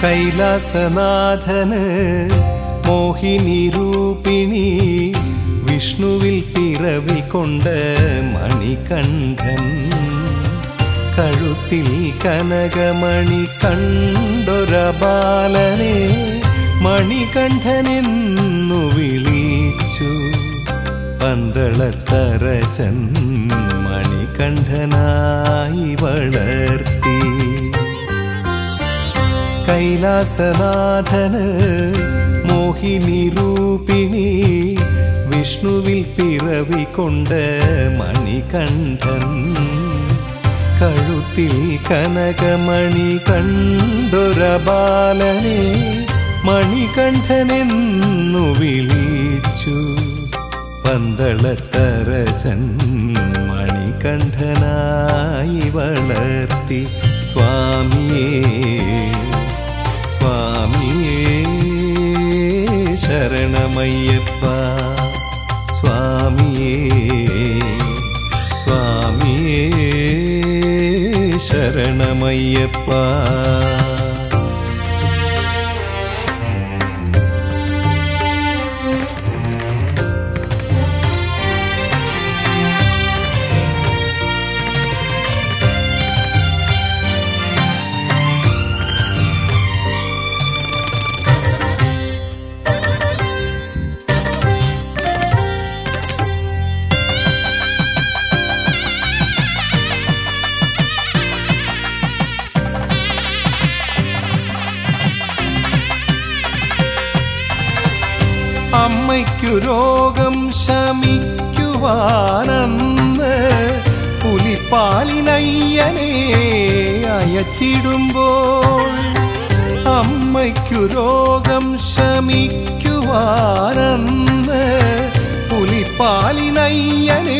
കൈലാസനാഥന് മോഹിനി രൂപിണി വിഷ്ണുവിൽ പിറവികൊണ്ട് മണികണ്ഠൻ കഴുത്തിൽ കനകമണി കണ്ടൊര ബാലനെ മണികണ്ഠനെന്നു വിളിച്ചു. പന്തളത്തറച്ചൻ മണികണ്ഠനായി വളർത്തി. കൈലാസനാഥന് മോഹിനി രൂപിണി വിഷ്ണുവിൽ പിറവികൊണ്ട് മണികണ്ഠൻ കഴുത്തിൽ കനകമണി കണ്ടൊര ബാലനെ മണികണ്ഠനെന്നു വിളിച്ചു. പന്തളത്തറച്ചൻ മണികണ്ഠനായി വളർത്തി. സ്വാമിയേ സ്വാമിയേ ശരണമയ്യപ്പ. സ്വാമിയേ സ്വാമിയേ ശരണമയ്യപ്പ. അമ്മയ്ക്കു രോഗം ശമിക്കുവാനെന്ന് പുലിപ്പാലിനയ്യനെ അയച്ചിടുമ്പോൾ അമ്മയ്ക്കു രോഗം ശമിക്കുവാനെന്ന് പുലിപ്പാലിനയ്യനെ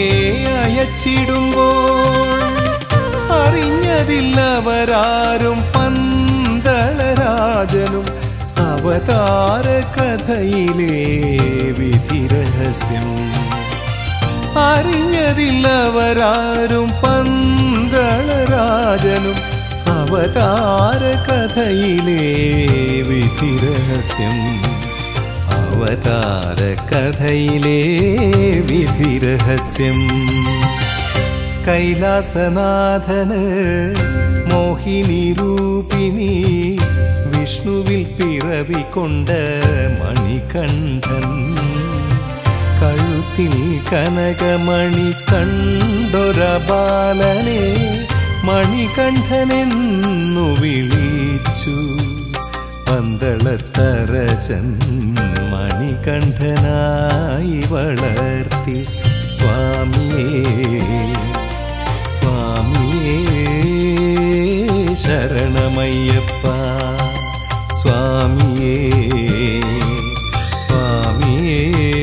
അയച്ചിടുമ്പോൾ അറിഞ്ഞതില്ലവരാരും പന്തളരാജനും അവതാര കഥയിലെ വിധിരഹസ്യം. അറിഞ്ഞതില്ലവരാരും പന്തളരാജനും അവതാര കഥയിലെ വിധിരഹസ്യം. അവതാര കഥയിലെ വിധിരഹസ്യം. കൈലാസനാഥന് മോഹിനി രൂപിണി വിഷ്ണുവിൽ പിറവികൊണ്ട് മണികണ്ഠൻ കഴുത്തിൽ കനകമണി കണ്ടൊര ബാലനെ മണികണ്ഠനെന്നു വിളിച്ചു. പന്തളത്തറച്ചൻ മണികണ്ഠനായി വളർത്തി. സ്വാമിയേ സ്വാമിയേ ശരണമയ്യപ്പ. സ്വാമിയേ സ്വാമിയേ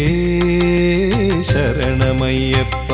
ശരണമയ്യപ്പ.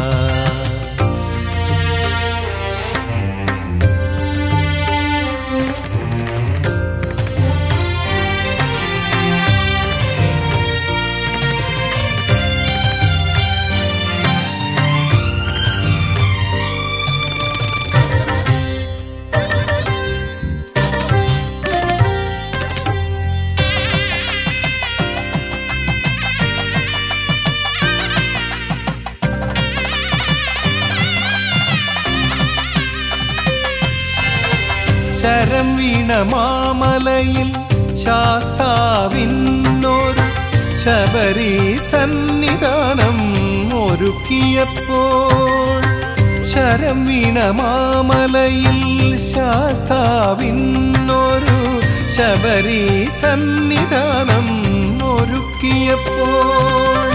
ശരം വീണ മാമലയിൽ ശാസ്താവിന്നൊരു ശബരി സന്നിധാനം ഒരുക്കിയപ്പോൾ ശരം വീണ മാമലയിൽ ശാസ്താവിന്നൊരു ശബരി സന്നിധാനം ഒരുക്കിയപ്പോൾ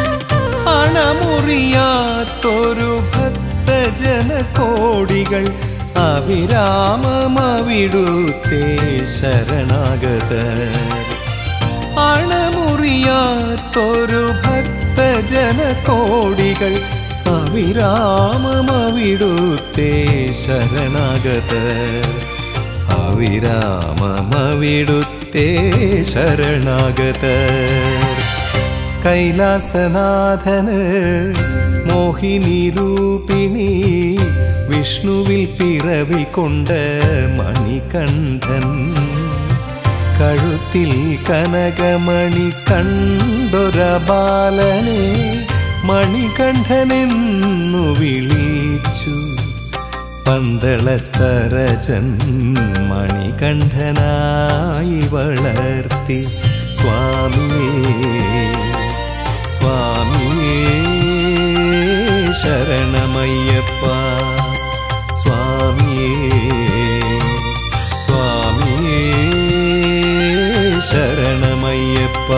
അണമുറിയാത്തൊരു ഭക്തജനകോടികൾ അവിരാമമവിടുത്തെ ശരണാഗതർ. അണമുറിയാത്തൊരു ഭക്തജനകോടികൾ അവിരാമമവിടുത്തെ ശരണാഗതർ. അവിരാമമവിടുത്തെ ശരണാഗതർ. കൈലാസനാഥന് മോഹിനി രൂപിണി വിഷ്ണുവിൽ പിറവികൊണ്ട് മണികണ്ഠൻ കഴുത്തിൽ കനകമണി കണ്ടൊര ബാലനെ മണികണ്ഠനെന്നു വിളിച്ചു. പന്തളത്തരജൻ മണികണ്ഠനായി വളർത്തി. സ്വാമിയേ സ്വാമിയേ ശരണമയ്യപ്പ. സ്വാമിയേ സ്വാമിയേ ശരണമയ്യപ്പ.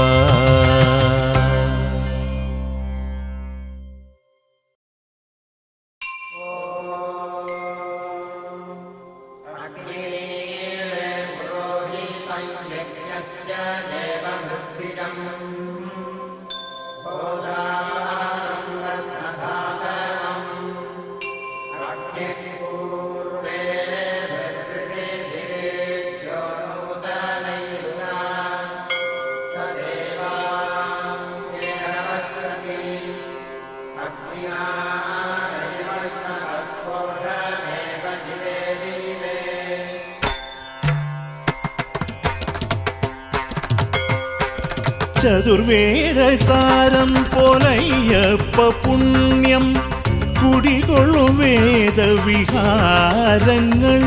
ചതുർവേദസാരം പോലയ്യപ്പ പുണ്യം കുടികൊള്ളും വേദവിഹാരങ്ങൾ.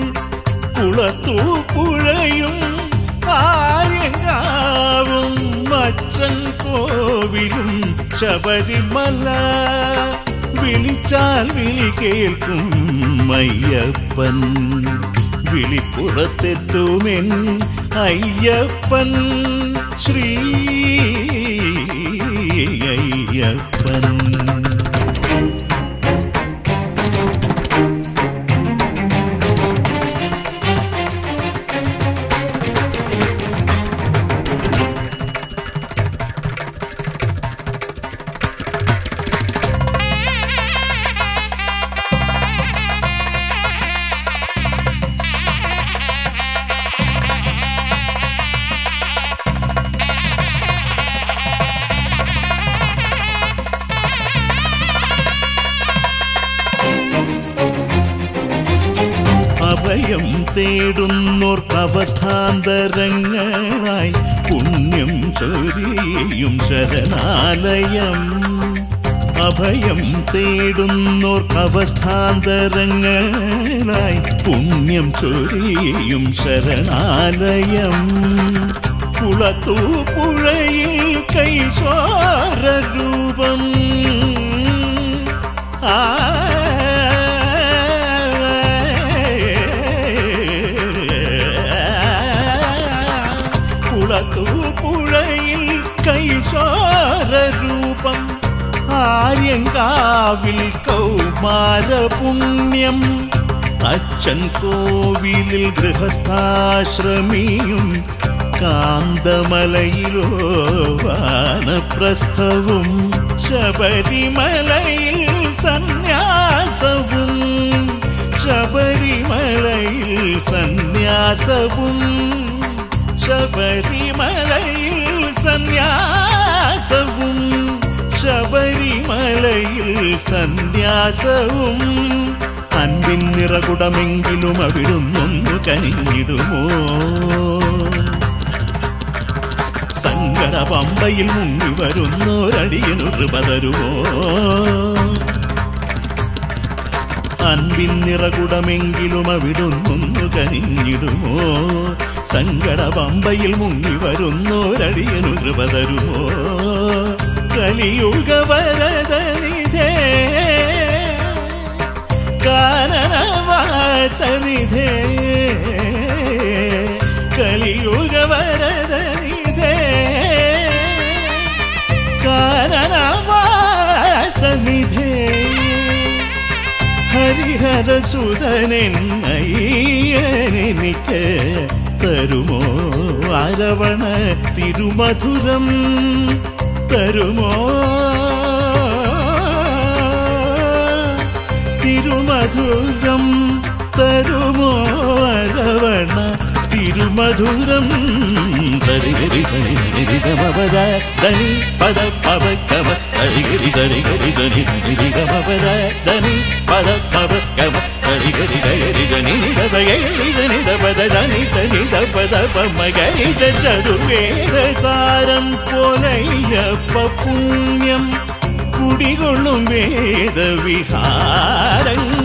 കുളത്തൂപ്പുഴയും ആര്യങ്കാവും അച്ഛൻ കോവിലും ശബരിമല. വിളിച്ചാൽ വിളി കേൾക്കും അയ്യപ്പൻ. വിളിപ്പുറത്തെത്തുമെൻ അയ്യപ്പൻ. ശ്രീ അയ്യപ്പൻ. അഭയം തേടുന്നോർക്കവസ്ഥാന്തരങ്ങളായി പുണ്യം ചൊരിയും ശരണാലയം. അഭയം തേടുന്നോർക്കവസ്ഥാന്തരങ്ങളായി പുണ്യം ചൊരിയും ശരണാലയം. കുളത്തൂപ്പുഴയിൽ കൈശോരൂപം. കുളത്തൂപ്പുഴയിൽ കൈശോരൂപം. ആര്യങ്കാവിൽ കൗമാരപുണ്യം. അച്ഛൻ കോവിലിൽ ഗൃഹസ്ഥാശ്രമിയും. കാന്തമലയിലോ വാനപ്രസ്ഥവും. ശബരിമലയിൽ സന്യാസവും. ശബരിമലയിൽ സന്യാസവും. ശബരിമലയിൽ സന്യാസവും. ശബരിമലയിൽ സന്യാസവും. അൻപിൻ നിറകുടമെങ്കിലും അവിടുന്നൊന്നു കനിഞ്ഞിടുമോ? സങ്കട പമ്പയിൽ മുങ്ങി വരുന്നോരടിയനു കൃപ തരുമോ? അൻപിൻ നിറകുടമെങ്കിലും അവിടുന്നൊന്നു കനിഞ്ഞിടുമോ? സങ്കട പമ്പയിൽ മുങ്ങി വരുന്നോരടിയനു കൃപ തരുമോ? കലിയുഗ വരദനിധേ കാനനവാസനിധേ. കലിയുഗ വരദനിധേ കാനനവാസനിധേ. ഹരിഹരസുതനെൻ അയ്യനെനിക്ക് തരുമോ? അരവണ തിരുമധുരം തരുമോ? തിരുമധുരം തരുമോ? അരവണ തിരുമധുരം സരി ഗരി സനി നി ഗ മ പ ധ ധനി പദ പവ ഗമ സരി ഗരി സനി നി ഗ മ പ ധ ധനി പദ പവ ഗമ സരി ഗരി ഗരി സനി നി ധ പ ഗരി സനി ധ പ ധ ധനി ധനി ധ പ ധ പ മ ഗരി ധ ചതുർവേദ സാരം പോലയ്യപ്പ പുണ്യം കുടികൊള്ളും വേദവിഹാരങ്ങൾ.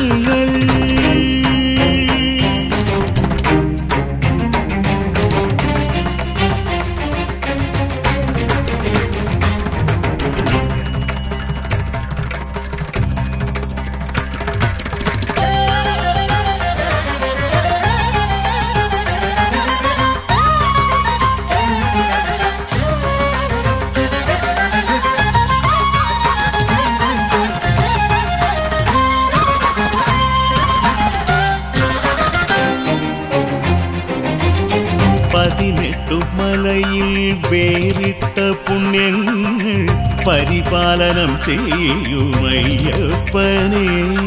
മലയിൽ വേറിട്ട പുണ്യങ്ങൾ പരിപാലനം ചെയ്യുമയ്യപ്പനെ.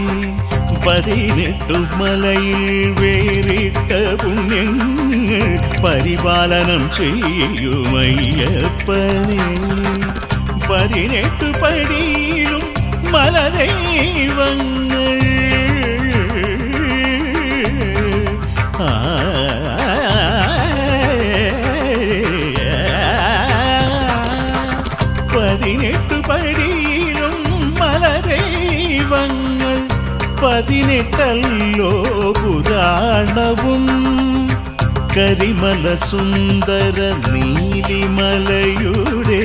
18 മലയിൽ വേറിട്ട പുണ്യങ്ങൾ പരിപാലനം ചെയ്യുമയ്യപ്പനെ. 18 പടിയിലും മലദൈവങ്ങൾ 18 പടിയിലും മലദൈവങ്ങൾ 18 പുരാണവും കരിമല സുന്ദര നീലിമലയുടെ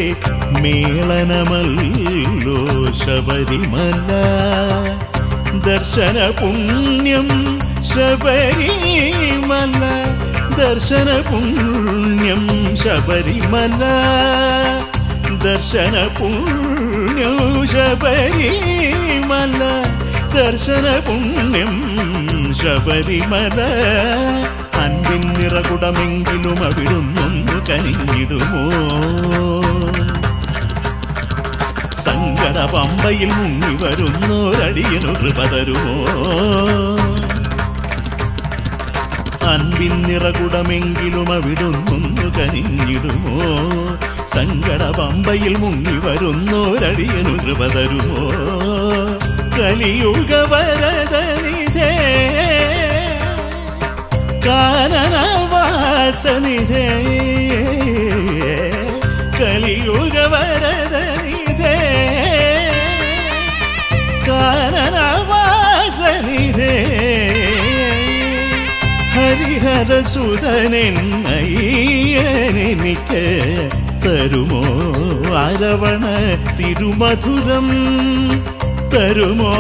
മേളനമല്ലോ ശബരിമല. ദർശന പുണ്യം ശബരിമല, ദർശന പുണ്യം ശബരിമല, ദർശന പുണ്യം ശബരിമല, ദർശന പുണ്യം ശബരിമല. അൻപിൻ നിറകുടമെങ്കിലും അവിടുന്നൊന്നു കനിഞ്ഞിടുമോ? സങ്കട പമ്പയിൽ മുങ്ങി വരുന്നോരടിയനു കൃപ തരുമോ? അൻപിൻ നിറകുടമെങ്കിലും അവിടുന്നൊന്നു കനിഞ്ഞിടുമോ? സങ്കട പമ്പയിൽ മുങ്ങി വരുന്നോരടിയനു കൃപ തരുമോ? കലിയുഗ വരദനിധേ കാനനവാസനിധേ, കലിയുഗ വരദനിധേ കാനനവാസനിധേ. ഹരിഹരസുതനെന്നയ്യനെനിക്ക് തരുമോ അരവണ തിരുമധുരം? തരുമോ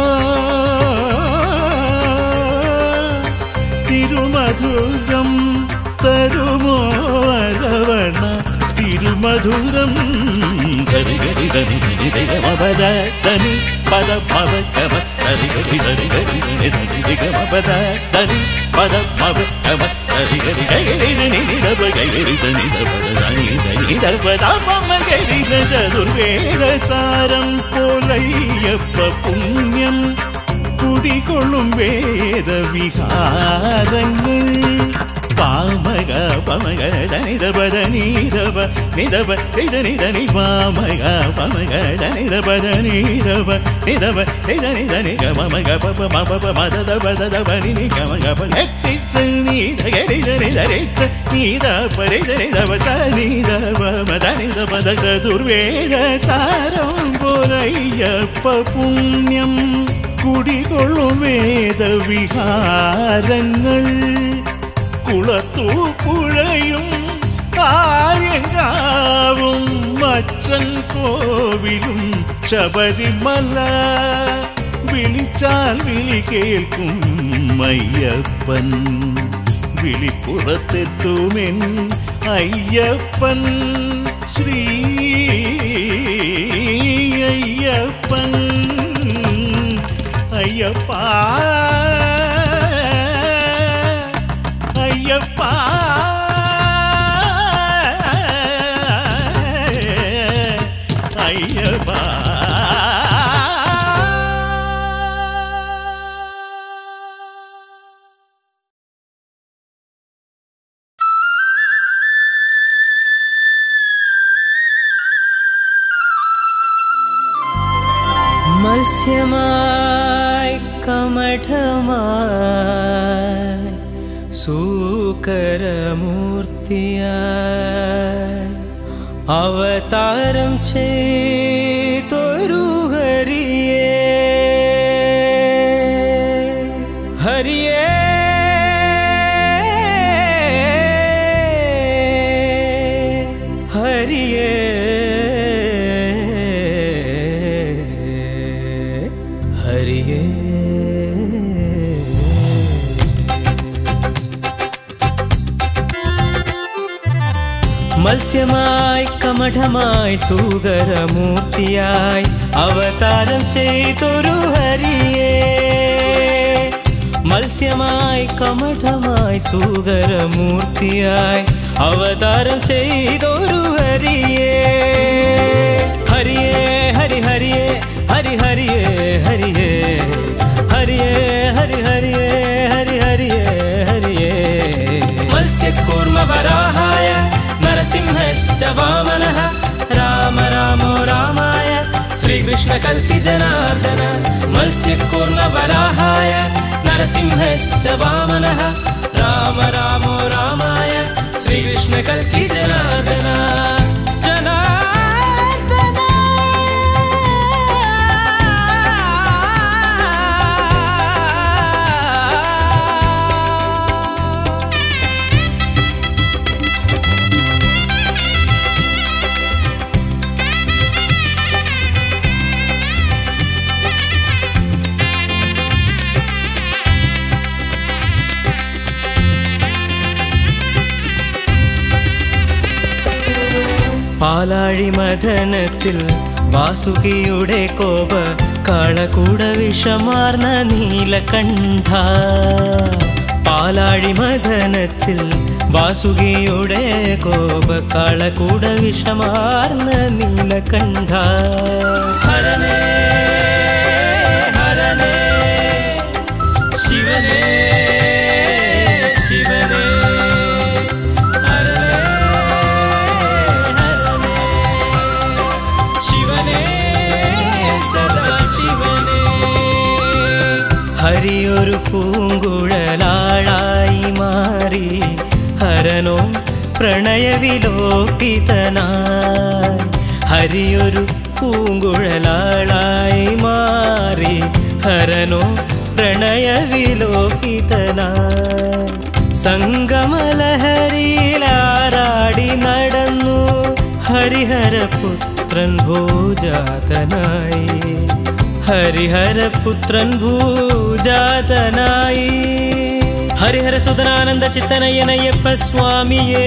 തിരുമധുരം? തരുമോ അരവണ തിരുമധുരം? സരി ഗരി ധനി ധനി ധ മ പ ധ ധനി പദ പവ ഗമ സരി ഗരി സരി ഗരി ധനി ധനി ഗ മ പ ധ ധനി പദ പവ ഗമ സരി ഗരി ഗരി ധനി ധ പ ഗരി ധനി ധ പ ധനി ധനി ധ പ ധ പ മ ഗരി ധ ചതുർവേദ സാരം പോലയ്യപ്പ പുണ്യം കുടികൊള്ളും വേദവിഹാരങ്ങൾ. പാമക പമക ജനിത പദ നീതപ നിതപ നിധനി പാമക പമക ജനിത പദ നീതപ നിതപ നിധനി ഗമക പപ മപ മദ പദ പനി ഗമക പഗത്തിച്ച നീത ഗരിധനി ധരിച്ച നീത പരിധനിതപ നീതപ മദനിത പദ ചതുർവേദ സാരം പോലയ്യപ്പ പുണ്യം കുടികൊള്ളും വേദവിഹാരങ്ങൾ. കുളത്തൂപ്പുഴയും കാര്യങ്കാവും അച്ഛൻ കോവിലും ശബരിമല. വിളിച്ചാൽ വിളി കേൾക്കും അയ്യപ്പൻ, വിളിപ്പുറത്തെത്തുമെൻ അയ്യപ്പൻ. ശ്രീ അയ്യപ്പൻ അയ്യപ്പ അയ്യപ്പ അയ്യപ്പ. മത്സ്യമായി കമഠമായി സൂകരമൂർത്തിയായി അവതാരം ചെയ്തൊരു ഹരിയേ ഹരിയേ ഹരിയേ ഹരിയേ മത്സ്യമായി കമഠമായി സൂകരമൂർത്തിയായി അവതാരം ചെയ്തൊരു ഹരിയേ മത്സ്യമായി കമഠമായി സൂകരമൂർത്തിയായി അവതാരം ചെയ്തൊരു ഹരിയേ ഹരിയേ ഹരി ഹരിയേ ഹരി ഹരിയേ ഹരിയേ ഹരിയേ ഹരി ഹരിയേ ഹരി ഹരിയേ ഹരിയേ മത്സ്യകൂർമ്മ വരാഹായ നരസിംഹശ്ച വാമനഃ രാമ രാമോ രാമായ ശ്രീകൃഷ്ണ കൽക്കി ജനാർദന മത്സ്യകൂർമ്മ വരാഹായ നരസിംഹശ്ച വാമനഃ രാമ രാമോ രാമായ ശ്രീകൃഷ്ണ കൽക്കി ജനാർദന പാലാഴി മഥനത്തിൽ വാസുകിയുടെ കോപ കാളകൂട വിഷമാർന്ന നീലകണ്ഠ പാലാഴി മഥനത്തിൽ വാസുകിയുടെ കോപ കാളകൂട വിഷമാർന്ന നീലകണ്ഠ ഹരനേ ഹരനേ ശിവനേ ശിവനേ ഹരിയൊരു പൂങ്കുഴലാളായി മാറി ഹരനോ പ്രണയവിലോകിതനായി ഹരിയൊരു പൂങ്കുഴലാളായി മാറി ഹരനോ പ്രണയവിലോകിതനായി സംഗമലഹരിയിലാറാടി നടന്നു ഹരിഹരപുത്രൻ ഭൂജാതനായി ഹരിഹരപുത്രൻ ഭൂജാതനായി ഹരിഹര സുതനാനന്ദ ചിത്തനയ്യനയ്യപ്പ സ്വാമിയേ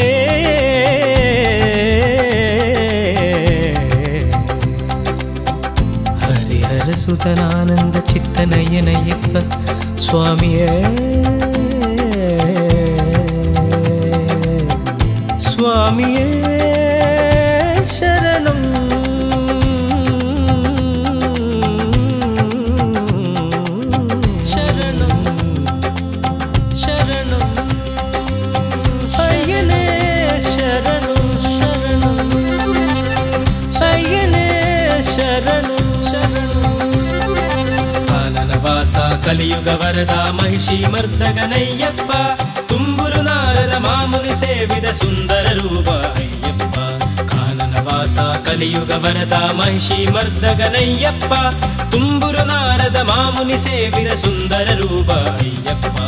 ഹരിഹര സുതനാനന്ദ ചിത്തനയ്യനയ്യപ്പ സ്വാമിയേ സ്വാമിയേ ശരണം కలియుగ వరద మహిషి మర్దగనయ్యప్ప తుంబురు నారద మాముని సేవిద సుందర రూప అయ్యప్ప కానన వాస కలియుగ వరద మహిషి మర్దగనయ్యప్ప తుంబురు నారద మాముని సేవిద సుందర రూప అయ్యప్ప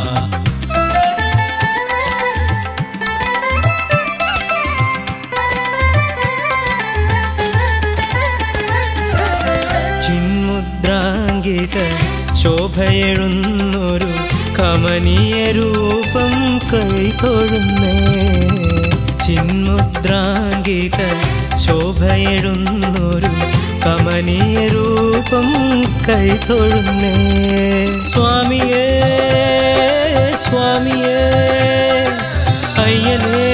ചിന്മുദ്രാംഗിത ശോഭയെഴുന്നൊരു കമനീയ രൂപം കൈതൊഴുന്നേ ചിന്മുദ്രാംഗിത ശോഭയെഴുന്നൊരു കമനീയ രൂപം കൈതൊഴുന്നേ സ്വാമിയേ സ്വാമിയേ അയ്യനേ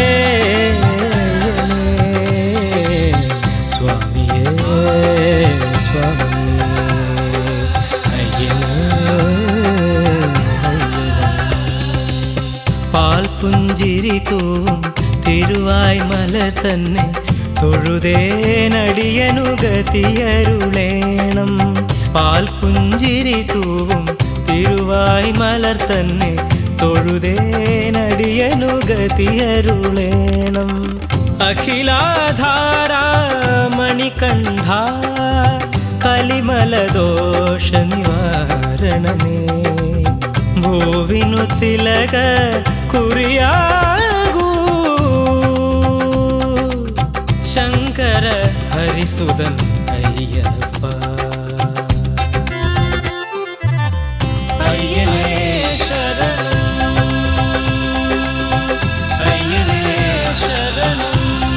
സ്വാമിയേ സ്വാമിയേ പാൽപുഞ്ചിരി തൂവും തിരുവായ് മലർ തന്നെ തൊഴുതേനടിയനുഗതിയരുളേണം പാൽ പുഞ്ചിരി തൂവും തിരുവായ് മലർ തന്നെ തൊഴുതേനടിയനു ഗതിയരുളേണം. അഖിലാധാരാ മണികണ്ഠ കലിമലദോഷ നിവാരണമേ ഭൂവിനു തിലക കുറിയാകൂ ശങ്കര ഹരിസുതൻ അയ്യപ്പ. അയ്യനേ ശരണം, അയ്യനേ ശരണം.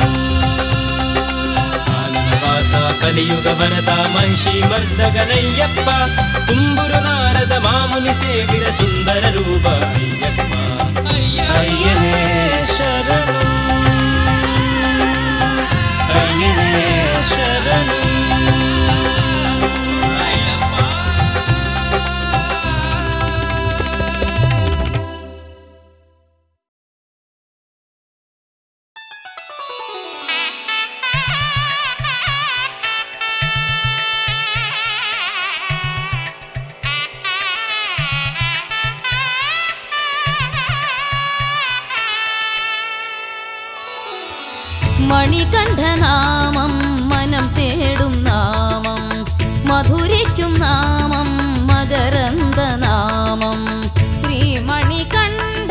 ആനന്ദവാസ കലിയുഗ വരദ മഹിഷി മർദ്ദകനയ്യപ്പ തുമ്പുരു നാരദ മാമുനി സേവിത സുന്ദര രൂപ അയ്യപ്പ. അയ്യനേ ശരണം, അയ്യനേ ശരണം. മണികണ്ഠനാമം മനം തേടും നാമം മധുരിക്കും നാമം മകരന്ദനാമം ശ്രീ മണികണ്ഠ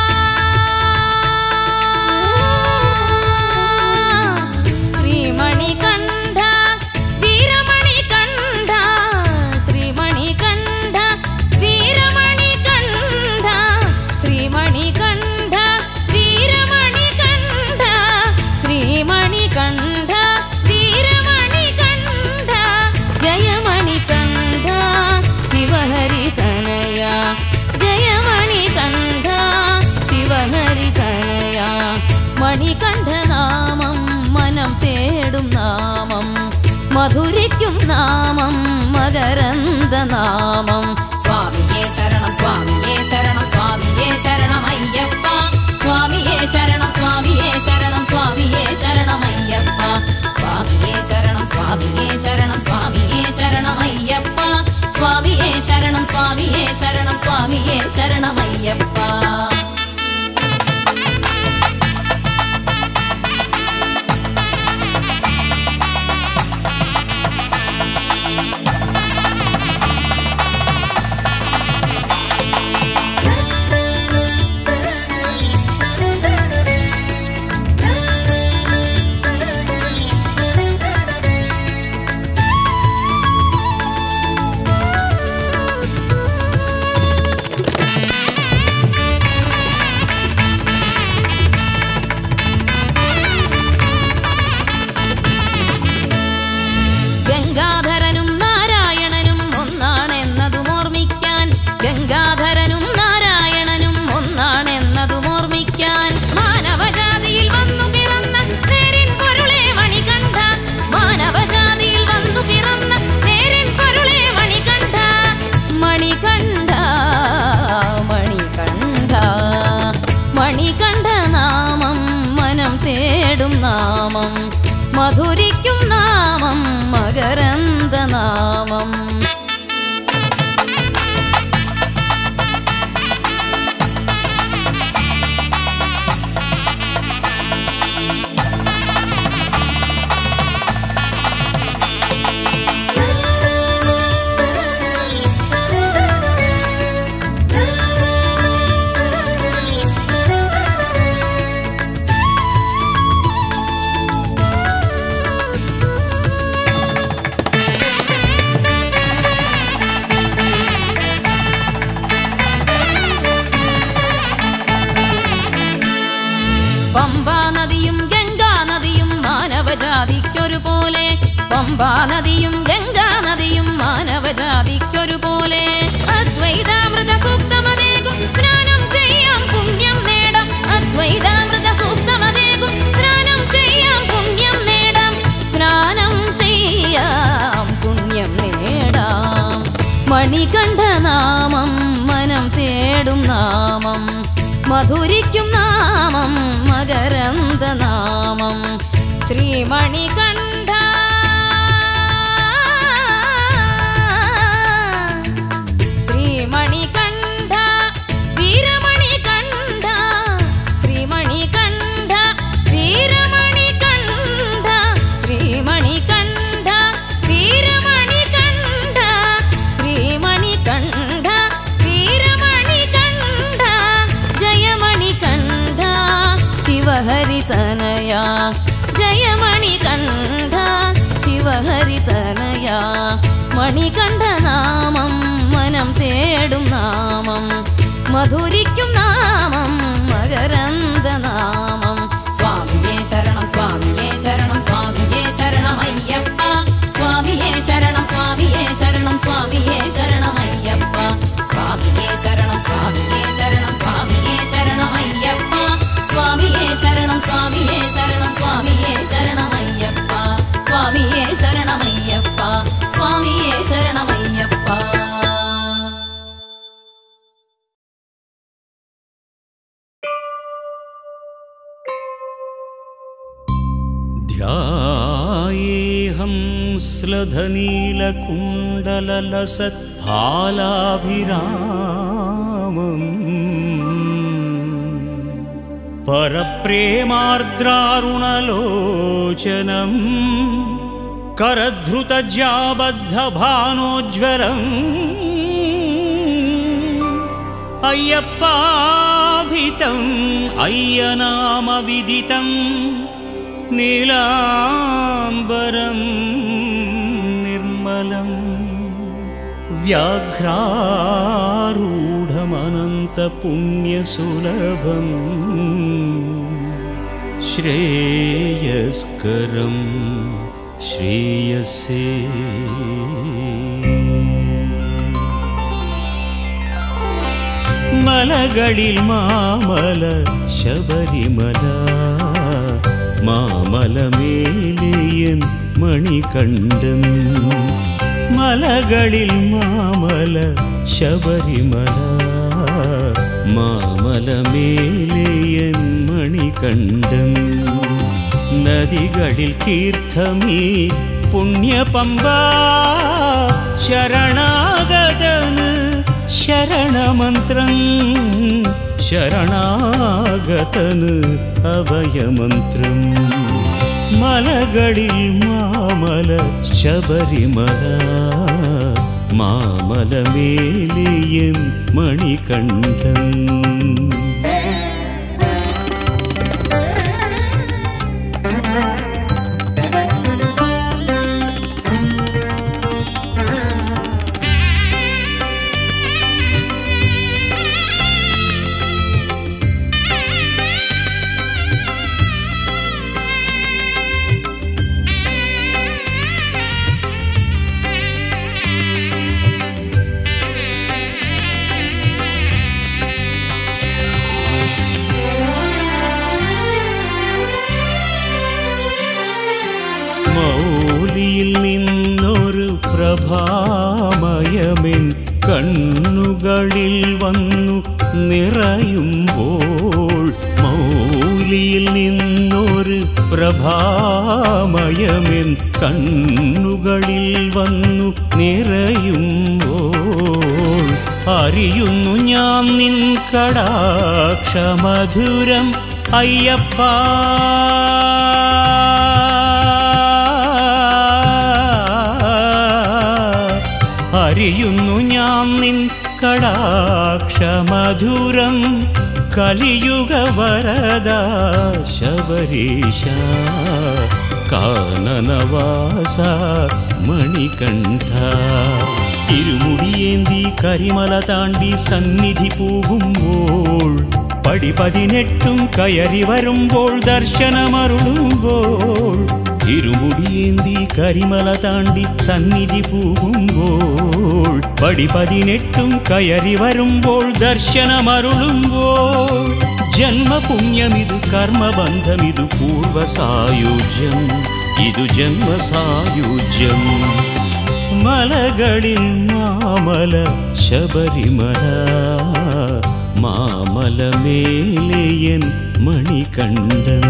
ശ്രീ മണികണ്ഠ വീരമണികണ്ഠ ശ്രീ മണികണ്ഠ വീരമണികണ്ഠ ശ്രീ മണികണ്ഠ വീരമണികണ്ഠ ശ്രീമണികണ്ഠ വീരമണികണ്ഠ ജയമണികണ്ഠ ശിവഹരിതനയ ജയമണികണ്ഠ ശിവഹരിതനയ മണികണ്ഠനാമം മനം തേടും നാമം മധുരിക്കും നാമം മകരന്ദനാമം സ്വാമിയേ ശരണം സ്വാമിയേ ശരണം സ്വാമിയേ ശരണമയ്യപ്പ സ്വാമിയേ ശരണം സ്വാമിയേ ശരണം സ്വാമിയേ ശരണമയ്യപ്പ സ്വാമിയേ ശരണം സ്വാമിയേ ശരണം സ്വാമിയേ ശരണമയ്യപ്പ സ്വാമിയേ ശരണം സ്വാമിയേ ശരണം സ്വാമിയേ ശരണമയ്യപ്പ. ഗംഗാധരനും നാരായണനും ഒന്നാണെന്നതും ഓർമ്മിക്കാൻ ഗംഗാധരനും നാരായണനും ഒന്നാണെന്നതും ഓർമ്മിക്കാൻ മാനവജാതിയിൽ വന്നു പിറന്ന നേരിൻ പൊരുളേ മണികണ്ഠ മാനവജാതിയിൽ വന്നു പിറന്ന നേരിൻ പൊരുളേ മണികണ്ഠ മണികണ്ഠ മണികണ്ഠ മണികണ്ഠനാമം മനം തേടും നാമം മധുരിക്കും നാമം മകരന്ദനാമം പമ്പാനദിയും ഗംഗാനദിയും മാനവജാതിക്കൊരുപോലെ പമ്പാനദിയും ഗംഗാനദിയും മാനവജാതിക്കൊരുപോലെ അദ്വൈതാമൃത സൂക്തമതേകും സ്നാനം ചെയ്യാം പുണ്യം നേടാം അദ്വൈതാമൃത സൂക്തമതേകും സ്നാനം ചെയ്യാം പുണ്യം നേടാം സ്നാനം ചെയ്യാം പുണ്യം നേടാം മണികണ്ഠനാമം മനം തേടും നാമം മധുരിക്കും നാമം മകരന്ദനാമം ശ്രീമണികണ്ഠ മണികണ്ഠ നാമം മനം തേടും നാമം മധുരിക്കും നാമം മകരന്ദ നാമം സ്വാമിയേ ശരണം സ്വാമിയേ ശരണം സ്വാമിയേ ശരണമയ്യപ്പ സ്വാമിയേ ശരണം സ്വാമിയേ ശരണം സ്വാമിയേ ശരണമയ്യപ്പ സ്വാമിയേ ശരണം സ്വാമിയേ ശരണം സ്വാമിയേ ശരണമയ്യപ്പ സ്വാമിയേ ശരണം സ്വാമിയേ ശരണം സ്വാമിയേ ശരണമയ്യപ്പ സ്വാമിയേ ശരണമയ്യപ്പ സ്വാമിയേ ശരണമയ്യപ്പ. ധ്യായേഹം ശ്ലധനീലകുണ്ടലലസത്ഫാലാഭിരാമം പരപ്രേമാർദ്രാരുണലോചനം കരധൃതജാബദ്ധഭാനോജ്വലം അയ്യപ്പാഭിതം അയ്യനാമവിദിതം നീലാംബരം നിർമ്മലം വ്യാഘ്രാരൂഢമനന്തപുണ്യസുലഭം ശ്രേയസ്കരം ശ്രേയസേ. മലകളിൽ മാമല ശബരിമല മാമലമേലെയൻ മണികണ്ഠൻ മലകളിൽ മാമല ശബരിമല മാമലമേലെയൻ മണികണ്ഠൻ നദികളിൽ തീർത്ഥമീ പുണ്യപമ്പ ശരണാഗതന് ശരണമന്ത്രം ശരണാഗതന് അഭയമന്ത്രം മലകളിൽ മാമല ശബരിമല മാമലമേലെയൻ മണികണ്ഠൻ. മൗലിയിൽ നിന്നൊരു പ്രഭാമയമെൻ കണ്ണുകളിൽ വന്നു നിറയുമ്പോൾ മൗലിയിൽ നിന്നൊരു പ്രഭാമയമെൻ കണ്ണുകളിൽ വന്നു നിറയുമ്പോൾ അറിയുന്നു ഞാൻ നിൻ കടാക്ഷമധുരം അയ്യപ്പ അറിയുന്നു ഞാൻ നിൻ കടാക്ഷമധുരം കലിയുഗവരദ ശബരീശ കാനനവാസ മണികണ്ഠ ഇരുമുടിയേന്തി കരിമല താണ്ടി സന്നിധി പോകുമ്പോൾ പടി 18 കയറി വരുമ്പോൾ ദർശനമരുളുമ്പോൾ ഇരുമുടിയേന്തി കരിമല താണ്ടി സന്നിധി പോകുമ്പോൾ പടി 18 കയറി വരുമ്പോൾ ദർശനമരുളുമ്പോൾ ജന്മപുണ്യമിതു കർമ്മബന്ധമിതു പൂർവസായുജ്യം ഇതു ജന്മസായുജ്യം മലകളിൽ മാമല ശബരിമല മാമലമേലെയൻ മണികണ്ഠൻ.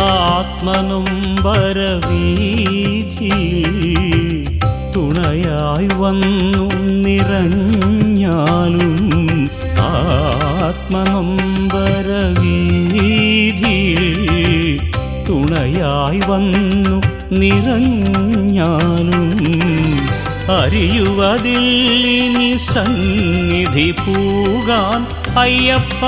ആത്മനൊമ്പരവീഥിയിൽ തുണയായി വന്നു നിറഞ്ഞാലും ആത്മനൊമ്പരവീഥിയിൽ തുണയായി വന്നു നിറഞ്ഞാലും അറിയുവതില്ലിനി സന്നിധി പൂകാൻ അയ്യപ്പ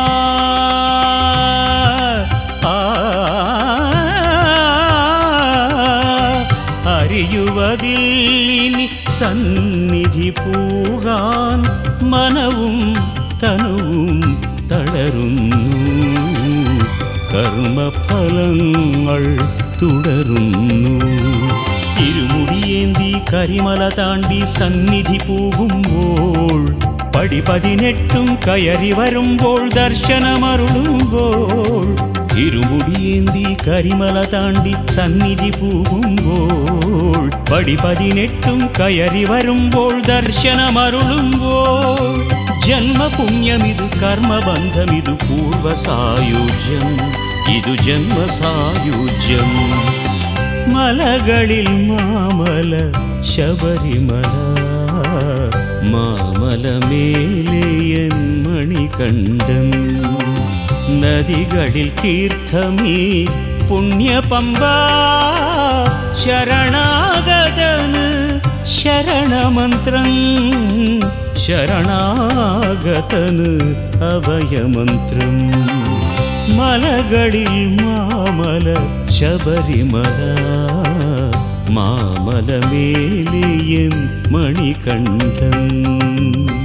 അറിയുവതില്ലിനി സന്നിധി പൂകാൻ മനവും തനുവും തളരുന്നു കർമ്മഫലങ്ങൾ തുടരുന്നു ഇരുമുടിയേന്തി കരിമല താണ്ടി സന്നിധി പോകുമ്പോൾ പടി 18 കയറി വരുമ്പോൾ ദർശനമരുളുമ്പോൾ ഇരുമുടിയേന്തി കരിമല താണ്ടി സന്നിധി പോകുമ്പോൾ പടി 18 കയറി വരുമ്പോൾ ദർശനമരുളുമ്പോൾ ജന്മപുണ്യമിതു കർമ്മബന്ധമിതു പൂർവസായുജ്യം ഇതു ജന്മസായുജ്യം മലകളിൽ മാമല ശബരിമല മാമലമേലെയൻ മണികണ്ഠൻ നദികളിൽ തീർത്ഥമീ പുണ്യപമ്പ ശരണാഗതന് ശരണമന്ത്രം ശരണാഗതന് അഭയമന്ത്രം മലകളിൽ മാമല ശബരിമല മാമലമേലെയൻ മണികണ്ഠൻ